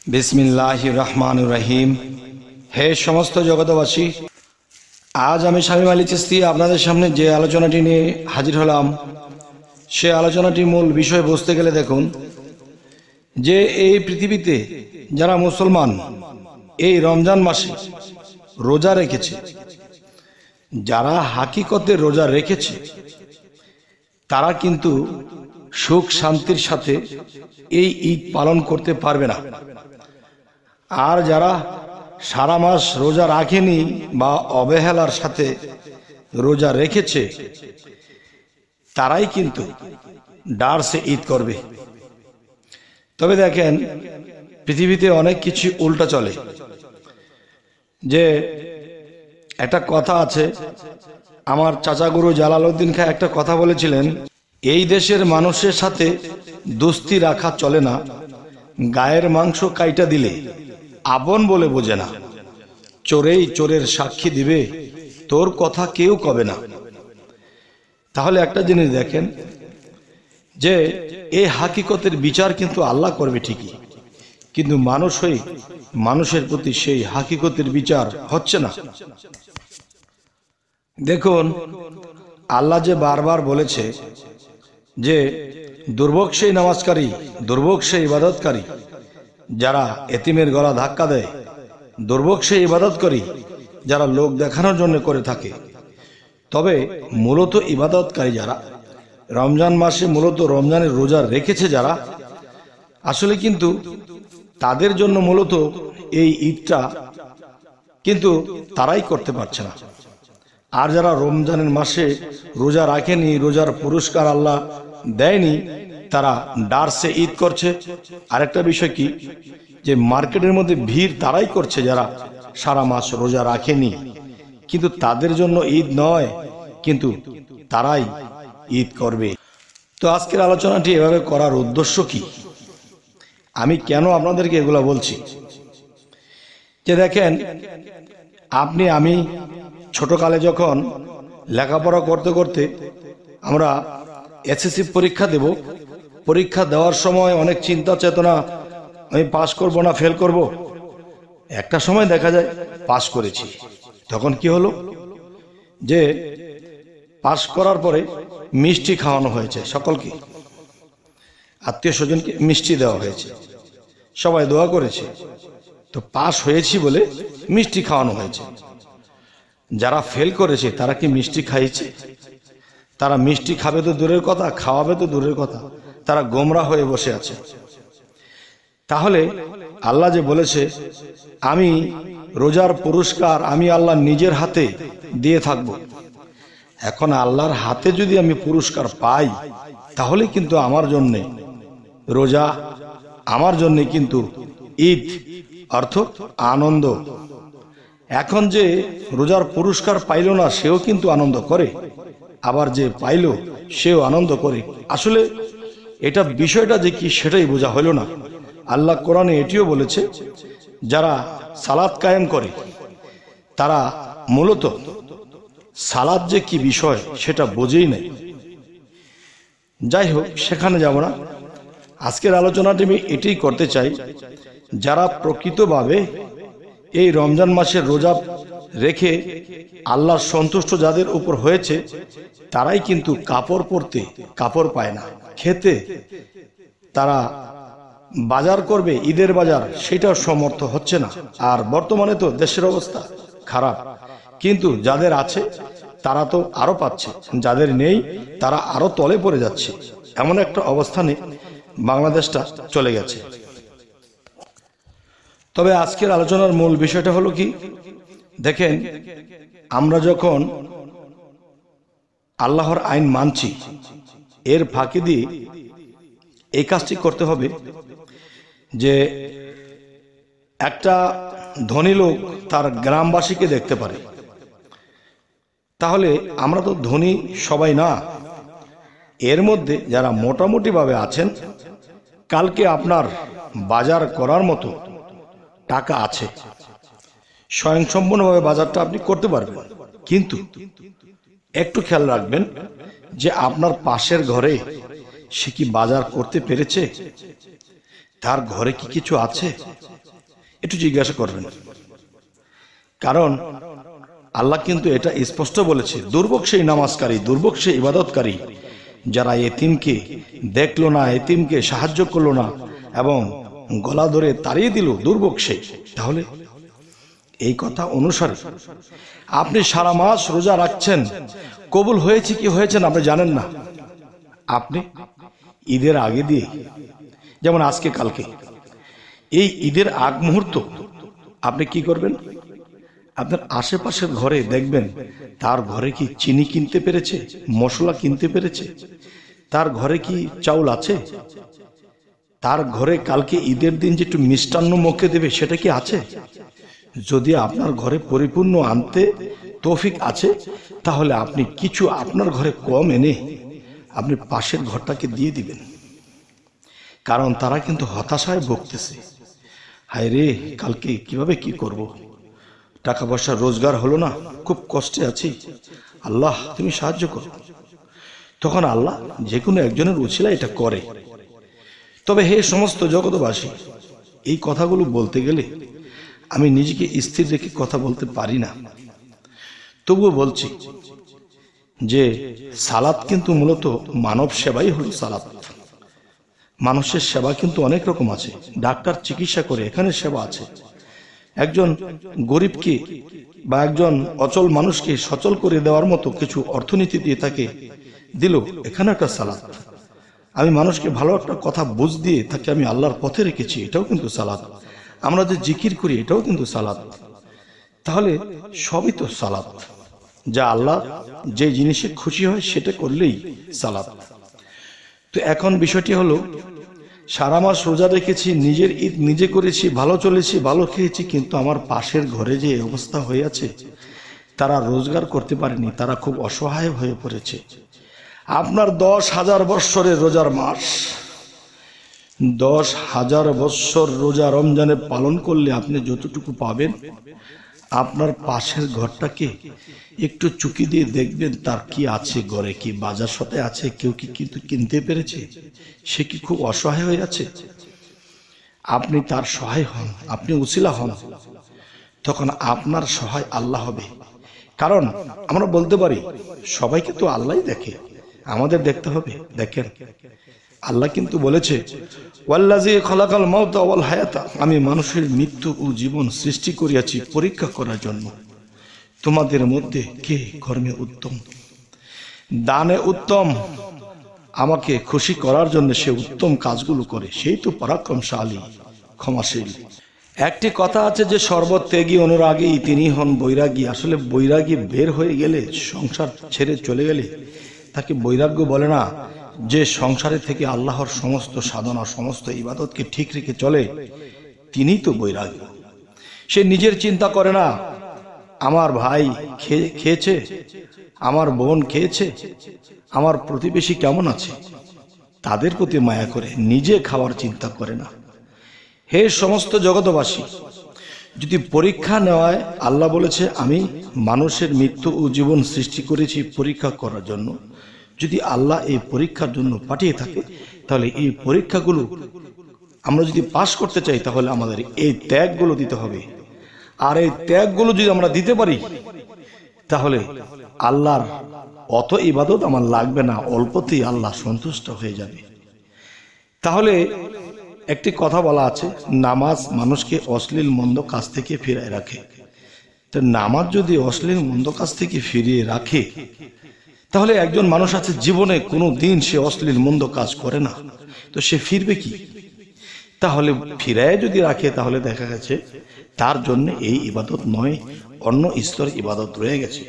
বিসমিল্লাহির রহমানির রহিম। হে সমস্ত জগতবাসী, আজ আমি শামীম আলী চিশতি আপনাদের সামনে যে আলোচনাটি নিয়ে হাজির হলাম, সে আলোচনাটির মূল বিষয় বুঝতে গেলে দেখুন যে এই পৃথিবীতে যারা মুসলমান এই রমজান মাসে রোজা রেখেছে, যারা হাকিকতে রোজা রেখেছে, তারা কিন্তু সুখ শান্তির সাথে এই ঈদ পালন করতে পারবে না। আর যারা সারা মাস রোজা রাখেনি বা অবহেলার সাথে রোজা রেখেছে, তারাই কিন্তু ডারসে ঈদ করবে। তবে দেখেন, পৃথিবীতে অনেক কিছু উল্টা চলে। যে একটা কথা আছে, আমার চাচা গুরু জালালউদ্দিন খাঁ একটা কথা বলেছিলেন, এই দেশের মানুষের সাথে দোস্তি রাখা চলে না, গায়ের মাংস কাইটা দিলে আপন বলে বোঝে না, চোরেই চোরের সাক্ষী দিবে, তোর কথা কেউ কবে না। তাহলে একটা জিনিস দেখেন যে এই হাকিকতের বিচার কিন্তু আল্লাহ করবে ঠিকই, কিন্তু মানুষ হয়ে মানুষের প্রতি সেই হাকিকতের বিচার হচ্ছে না। দেখুন, আল্লাহ যে বারবার বলেছে যে দুর্ভোগ সেই নামাজকারী, দুর্ভোগ সেই ইবাদতকারী, যারা এতিমের গলা ধাক্কা দেয়, দুর্ভোগ সেই ইবাদতকারী যারা লোক দেখানোর জন্য করে থাকে। তবে মূলত ইবাদতকারী যারা রমজান মাসে মূলত রমজানের রোজা রেখেছে যারা, আসলে কিন্তু তাদের জন্য মূলত এই ঈদটা কিন্তু তারাই করতে পারছে না। আর যারা রমজানের মাসে রোজা রাখেনি, রোজার পুরস্কার আল্লাহ দেয়নি, তারা ডারসে ঈদ করছে। আরেকটা বিষয় কি, যে মার্কেটের মধ্যে ভিড় তারাই করছে যারা সারা মাস রোজা রাখেনি, কিন্তু তাদের জন্য ঈদ নয়, কিন্তু তারাই ঈদ করবে। তো আজকের আলোচনাটি এভাবে করার উদ্দেশ্য কি, আমি কেন আপনাদেরকে এগুলা বলছি, যে দেখেন, আমি ছোটকালে যখন লেখাপড়া করতে করতে আমরা এসএসসি পরীক্ষা দেব, পরীক্ষা দেওয়ার সময় অনেক চিন্তা চেতনা, আমি পাস করব না ফেল করব। একটা সময় দেখা যায় পাস করেছি। তখন কি হলো, যে পাস করার পরে মিষ্টি খাওয়ানো হয়েছে সকলকে, আত্মীয় স্বজনকে মিষ্টি দেওয়া হয়েছে, সবাই দোয়া করেছে, তো পাস হয়েছি বলে মিষ্টি খাওয়ানো হয়েছে। যারা ফেল করেছে তারা কি মিষ্টি খাইছে? তারা মিষ্টি খাবে তো দূরের কথা, খাওয়াবে তো দূরের কথা, তারা গোমরা হয়ে বসে আছে। তাহলে আল্লাহ যে বলেছে আমি রোজার পুরস্কার আমি আল্লাহ নিজের হাতে দিয়ে থাকব, এখন আল্লাহর হাতে যদি আমি পুরস্কার পাই, তাহলে কিন্তু আমার জন্যে রোজা, আমার জন্যে কিন্তু ঈদ, অর্থাৎ আনন্দ। এখন যে রোজার পুরস্কার পাইল না, সেও কিন্তু আনন্দ করে, আবার যে পাইল সেও আনন্দ করে। আসলে এটা বিষয়টা যে কি সেটাই বোঝা হলো না। আল্লাহ কোরআনে এটিও বলেছে, যারা সালাত কায়েম করে তারা মূলত সালাত যে কি বিষয় সেটা বোঝেই নাই। যাই হোক, সেখানে যাব না। আজকের আলোচনাটি আমি এটাই করতে চাই, যারা প্রকৃতভাবে এই রমজান মাসের রোজা রেখে আল্লাহর সন্তুষ্ট যাদের উপর হয়েছে, তারাই কিন্তু কাপড় পরতে কাপড় পায় না, খেতে তারা বাজার করবে, ঈদের বাজার, সেটাও সমর্থ হচ্ছে না। আর বর্তমানে তো দেশের অবস্থা খারাপ, কিন্তু যাদের আছে তারা তো আরো পাচ্ছে, যাদের নেই তারা আরো তলে পড়ে যাচ্ছে। এমন একটা অবস্থানে বাংলাদেশটা চলে গেছে। তবে আজকের আলোচনার মূল বিষয়টা হলো কি, দেখেন, আমরা যখন আল্লাহর আইন মানছি, এর ফাঁকি দিয়ে এই কাজটি করতে হবে যে একটা ধনী লোক তার গ্রামবাসীকে দেখতে পারে, তাহলে আমরা তো ধনী সবাই না, এর মধ্যে যারা মোটামুটি ভাবে আছেন, কালকে আপনার বাজার করার মতো টাকা আছে, স্বয়ংসম্পূর্ণভাবে বাজারটা আপনি করতে পারবেন। কিন্তু একটু খেয়াল রাখবেন যে আপনার পাশের ঘরে সে কি বাজার করতে পেরেছে? তার ঘরে কি কিছু আছে? একটু জিজ্ঞাসা করবেন। কারণ আল্লাহ কিন্তু এটা স্পষ্ট বলেছে, দুর্ভোগ সেই নামাজকারী, দুর্ভোগ সেই ইবাদতকারী যারা এতিমকে দেখলো না, এতিমকে সাহায্য করলো না এবং গলা ধরে তাড়িয়ে দিল, দুর্ভোগ সেই। তাহলে এই কথা অনুসারে আপনি সারা মাস রোজা রাখছেন, কবুল হয়েছে কি হয়েছে আপনি জানেন না। আপনি ঈদের আগে দিয়ে, যেমন আজকে কালকে, এই ঈদের আগ মুহূর্ত আপনি কি করবেন? আপনার আশেপাশের ঘরে দেখবেন তার ঘরে কি চিনি কিনতে পেরেছে, মশলা কিনতে পেরেছে, তার ঘরে কি চাউল আছে, তার ঘরে কালকে ঈদের দিন যে একটু মিষ্টান্ন মুখে দেবে সেটা কি আছে? যদি আপনার ঘরে পরিপূর্ণ আনতে তৌফিক আছে, তাহলে আপনি কিছু আপনার ঘরে কম এনে আপনি পাশের ঘরটাকে দিয়ে দিবেন। কারণ তারা কিন্তু হতাশায় ভুগতেছে, হায় রে কালকে কিভাবে কি করব, টাকা পয়সা রোজগার হলো না, খুব কষ্টে আছি, আল্লাহ তুমি সাহায্য করো। তখন আল্লাহ যে কোনো একজনের উছিলা এটা করে। তবে হে সমস্ত জগৎবাসী, এই কথাগুলো বলতে গেলে আমি নিজেকে স্থির রেখে কথা বলতে পারি না, তবুও বলছি যে সালাত কিন্তু মূলত মানব সেবাই হলো সালাত। মানুষের সেবা কিন্তু অনেক রকম আছে, ডাক্তার চিকিৎসা করে, এখানে সেবা আছে। একজন গরিবকে বা একজন অচল মানুষকে সচল করে দেওয়ার মতো কিছু অর্থনীতি দিয়ে তাকে দিল, এখানে একটা সালাত। আমি মানুষকে ভালো একটা কথা বুঝ দিয়ে তাকে আমি আল্লাহর পথে রেখেছি, এটাও কিন্তু সালাত। আমরা যে জিকির করি এটাও কিন্তু সালাত। তাহলে সবই তো সালাত। যা আল্লাহ যে জিনিসে খুশি হয় সেটা করলেই সালাত। তো এখন বিষয়টি হলো, সারা মাস রোজা রেখেছি, নিজের ঈদ নিজে করেছি, ভালো চলেছি, ভালো খেয়েছি, কিন্তু আমার পাশের ঘরে যে অবস্থা হয়ে আছে, তারা রোজগার করতে পারেনি, তারা খুব অসহায় হয়ে পড়েছে। আপনার 10,000 বৎসরের রোজার মাস, 10,000 বৎসর রোজা রমজানে পালন করলে আপনি যতটুকু পাবেন, আপনার পাশের ঘরটাকে একটু চুকি দিয়ে দেখবেন তার কি আছে, ঘরে কি বাজার সাথে আছে, কেউ কি কিন্তু কিনতে পেরেছে, সে কি খুব অসহায় হয়ে আছে, আপনি তার সহায় হন, আপনি উসিলা হন, তখন আপনার সহায় আল্লাহ হবে। কারণ আমরা বলতে পারি সবাইকে তো আল্লাহই দেখে, আমাদের দেখতে হবে। দেখেন আল্লাহ কিন্তু বলেছে, ওয়াল্লাযী খালাকাল মাউতা ওয়াল হায়াতা, আমি মানুষের মৃত্যু ও জীবন সৃষ্টি করিয়াছি পরীক্ষা করার জন্য। তোমাদের মধ্যে কে কর্মে উত্তম, দানে উত্তম, আমাকে খুশি করার জন্য সে উত্তম কাজগুলো করে, সেই তো পরাক্রমশালী, ক্ষমাশীল। একটি কথা আছে যে সর্বত্যাগী অনুরাগী তিনি হন বৈরাগী। আসলে বৈরাগী বের হয়ে গেলে, সংসার ছেড়ে চলে গেলে তাকে বৈরাগ্য বলে না। যে সংসারে থেকে আল্লাহর সমস্ত সাধনা, সমস্ত ইবাদতকে ঠিক রেখে চলে, তিনিই তো বৈরাগী। সে নিজের চিন্তা করে না আমার ভাই খেয়েছে, আমার বোন খেয়েছে, আমার প্রতিবেশী কেমন আছে, তাদের প্রতি মায়া করে, নিজে খাওয়ার চিন্তা করে না। হে সমস্ত জগৎবাসী, যদি পরীক্ষা নেওয়ায়, আল্লাহ বলেছে আমি মানুষের মৃত্যু ও জীবন সৃষ্টি করেছি পরীক্ষা করার জন্য। যদি আল্লাহ এই পরীক্ষার জন্য পাঠিয়ে থাকে, তাহলে এই পরীক্ষাগুলো আমরা যদি পাশ করতে চাই, তাহলে আমাদের এই ত্যাগগুলো দিতে হবে। আর এই ত্যাগগুলো যদি আমরা দিতে পারি, তাহলে আল্লাহর অত ইবাদত আমার লাগবে না, অল্পতেই আল্লাহ সন্তুষ্ট হয়ে যাবে। তাহলে একটি কথা বলা আছে, নামাজ মানুষকে অশ্লীল মন্দ কাজ থেকে ফিরিয়ে রাখে। তো নামাজ যদি অশ্লীল মন্দ কাজ থেকে ফিরিয়ে রাখে, তাহলে একজন মানুষ আছে জীবনে কোনো দিন সে অশ্লীল মন্দ কাজ করে না, তো সে ফিরবে কি? তাহলে ফিরায় যদি রাখে, তাহলে দেখা গেছে তার জন্য এই ইবাদত নয়, অন্য স্তরের ইবাদত রয়ে গেছে।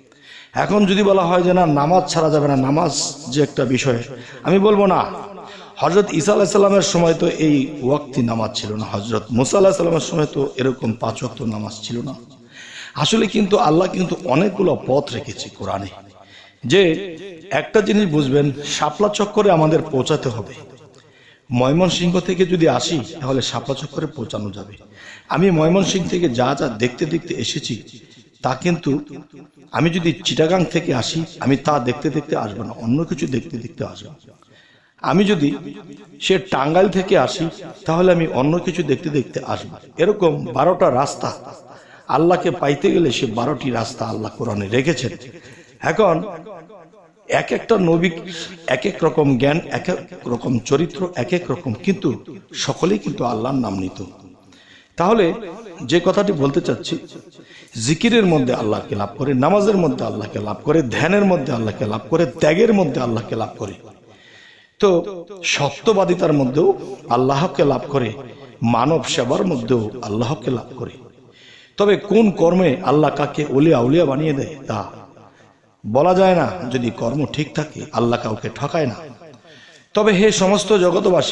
এখন যদি বলা হয় যে না, নামাজ ছাড়া যাবে না, নামাজ যে একটা বিষয়, আমি বলবো না। হযরত ঈসা আলাইহিস সালামের সময় তো এই ওয়াক্তি নামাজ ছিল না, হযরত মুসা আলাইহিস সালামের সময় তো এরকম 5 ওয়াক্ত নামাজ ছিল না। আসলে কিন্তু আল্লাহ কিন্তু অনেকগুলো পথ রেখেছে কোরআনে, যে একটা জিনিস বুঝবেন, শাপলা চক্করে আমাদের পৌঁছাতে হবে। ময়মনসিংহ থেকে যদি আসি, তাহলে শাপলা চক্করে পৌঁছানো যাবে। আমি ময়মনসিংহ থেকে যা যা দেখতে দেখতে এসেছি, তা কিন্তু আমি যদি চিটাগাং থেকে আসি, আমি তা দেখতে দেখতে আসবো না, অন্য কিছু দেখতে দেখতে আসবো। আমি যদি সে টাঙ্গাইল থেকে আসি তাহলে আমি অন্য কিছু দেখতে দেখতে আসবো। এরকম 12টা রাস্তা আল্লাহকে পাইতে গেলে সে 12টি রাস্তা আল্লাহ কোরআনে রেখেছেন। এখন এক একটা নবী এক এক রকম জ্ঞান, এক এক রকম চরিত্র, এক এক রকম, কিন্তু সকলেই কিন্তু আল্লাহর নাম নিত। তাহলে যে কথাটি বলতে চাচ্ছি, জিকিরের মধ্যে আল্লাহকে লাভ করে, নামাজের মধ্যে আল্লাহকে লাভ করে, ধ্যানের মধ্যে আল্লাহকে লাভ করে, ত্যাগের মধ্যে আল্লাহকে লাভ করে, তো সত্যবাদিতার মধ্যেও আল্লাহকে লাভ করে, মানব সেবার মধ্যেও আল্লাহকে লাভ করে। তবে কোন কর্মে আল্লাহ কাকে ওলিয়া উলিয়া বানিয়ে দেয় তা বলা যায় না। যদি কর্ম ঠিক থাকে আল্লাহ কাউকে ঠকায় না। তবে হে সমস্ত জগতবাসী,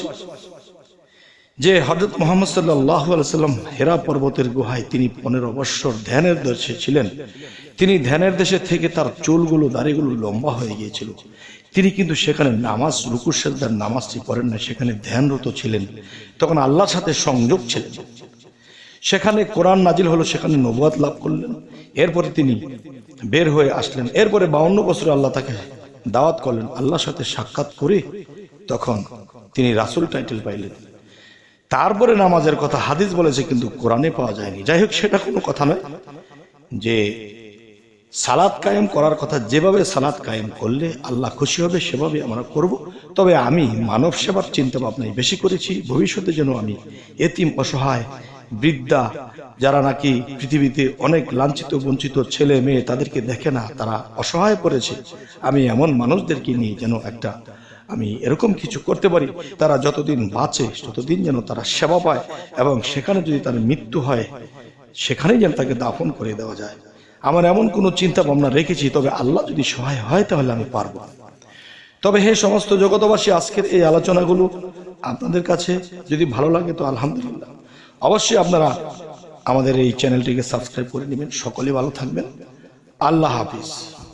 যে হযরত মুহাম্মদ সাল্লাল্লাহু আলাইহি সাল্লাম হেরা পর্বতের গুহায় তিনি 15 বৎসর ধ্যানের দেশে ছিলেন। তিনি ধ্যানের দেশে থেকে তার চুলগুলো দাড়িগুলো লম্বা হয়ে গিয়েছিল। তিনি কিন্তু সেখানে নামাজ, রুকু সিজদার নামাজটি পড়েন না, সেখানে ধ্যানরত ছিলেন। তখন আল্লাহর সাথে সংযোগ ছিলেন। সেখানে কোরআন নাজিল হলো, সেখানে নবুয়ত লাভ করলেন। এরপরে তিনি বের হয়ে আসলেন। এরপরে 52 বছর আল্লাহ তাকে দাওয়াত করলেন। আল্লাহর সাথে সাক্ষাৎ করে তখন তিনি রাসূল টাইটেল পাইলেন। তারপরে নামাজের কথা হাদিস বলেছে, কিন্তু কোরআনে পাওয়া যায়নি। যাই হোক, সেটা কোনো কথা নয়। যে সালাত কায়েম করার কথা, যেভাবে সালাত কায়েম করলে আল্লাহ খুশি হবে সেভাবে আমরা করব। তবে আমি মানব সেবার চিন্তা ভাবনাই বেশি করেছি। ভবিষ্যতে যেন আমি এতিম, অসহায়, বৃদ্ধা, যারা নাকি পৃথিবীতে অনেক লাঞ্ছিত বঞ্চিত ছেলে মেয়ে তাদেরকে দেখে না, তারা অসহায় পড়েছে, আমি এমন মানুষদেরকে নিয়ে যেন একটা আমি এরকম কিছু করতে পারি, তারা যতদিন বাঁচে ততদিন যেন তারা সেবা পায়, এবং সেখানে যদি তার মৃত্যু হয় সেখানেই যেন তাকে দাফন করে দেওয়া যায়। আমার এমন কোনো চিন্তা ভাবনা রেখেছি। তবে আল্লাহ যদি সহায় হয় তাহলে আমি পারবো। তবে হে সমস্ত জগতবাসী, আজকের এই আলোচনাগুলো আপনাদের কাছে যদি ভালো লাগে তো আলহামদুলিল্লাহ। অবশ্যই আপনারা আমাদের এই চ্যানেলটিকে সাবস্ক্রাইব করে নেবেন। সকলে ভালো থাকবেন। আল্লাহ হাফিজ।